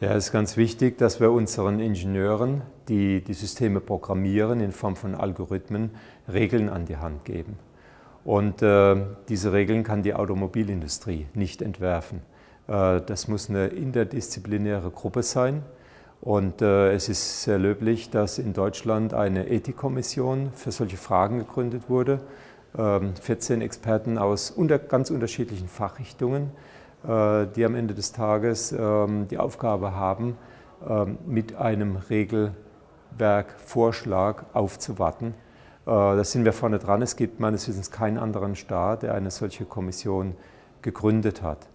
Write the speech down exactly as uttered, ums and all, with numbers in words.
Ja, es ist ganz wichtig, dass wir unseren Ingenieuren, die die Systeme programmieren, in Form von Algorithmen, Regeln an die Hand geben. Und äh, diese Regeln kann die Automobilindustrie nicht entwerfen. Äh, das muss eine interdisziplinäre Gruppe sein. Und äh, es ist sehr löblich, dass in Deutschland eine Ethikkommission für solche Fragen gegründet wurde. Ähm, vierzehn Experten aus unter, ganz unterschiedlichen Fachrichtungen, die am Ende des Tages ähm, die Aufgabe haben, ähm, mit einem Regelwerkvorschlag aufzuwarten. Äh, da sind wir vorne dran. Es gibt meines Wissens keinen anderen Staat, der eine solche Kommission gegründet hat.